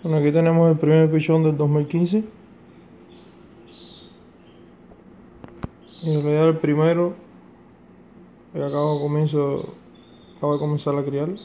Bueno, aquí tenemos el primer pichón del 2015. Y en realidad el primero que acabo de comenzar a criar.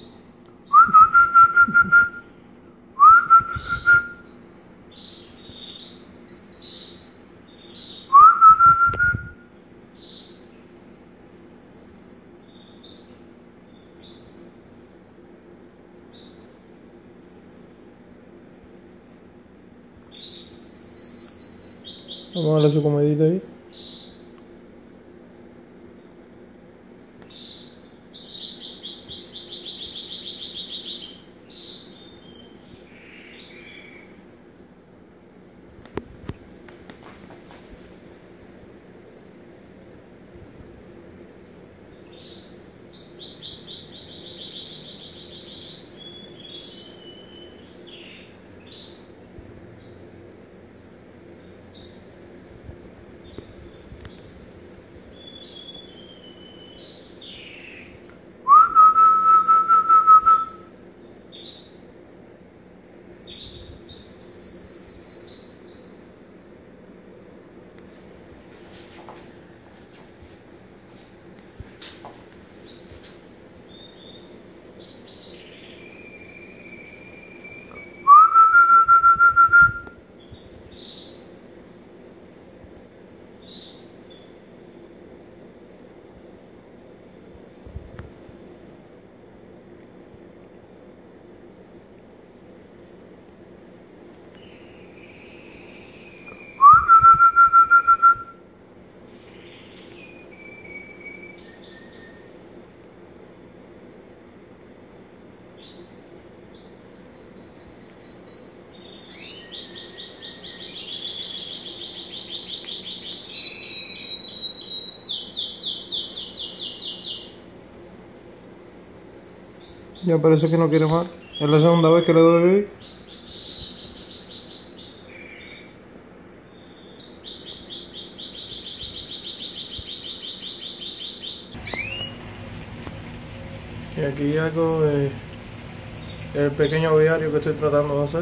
Vamos a darle su comidita ahí. Ya parece que no quiere más. Es la segunda vez que le doy hoy. Y aquí hago el pequeño aviario que estoy tratando de hacer.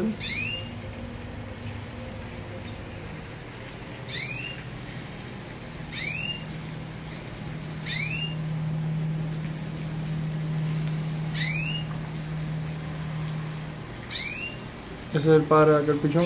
Ese es el padre de aquel pichón.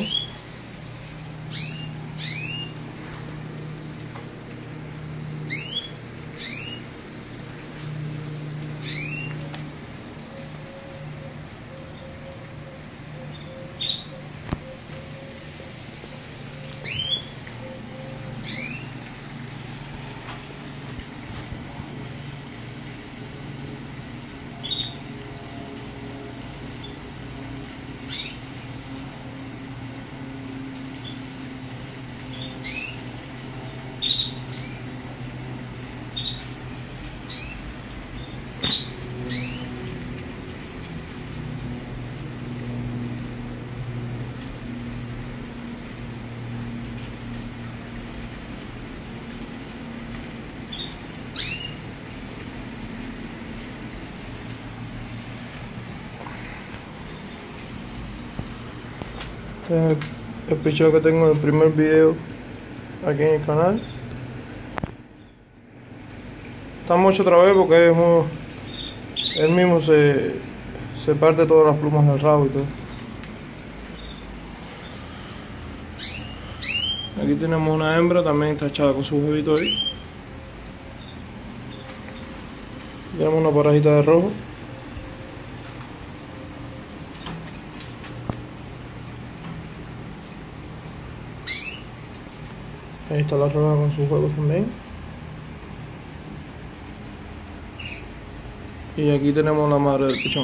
Este es el pichón que tengo en el primer video aquí en el canal. Está mucho otra vez porque él mismo se parte todas las plumas del rabo y todo. Aquí tenemos una hembra, también está echada con su huevito ahí. Tenemos una parejita de rojo. Ahí está la roja con sus huevos también. Y aquí tenemos la madre del pichón.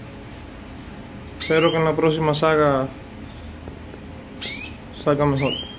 Espero que en la próxima saga salga mejor.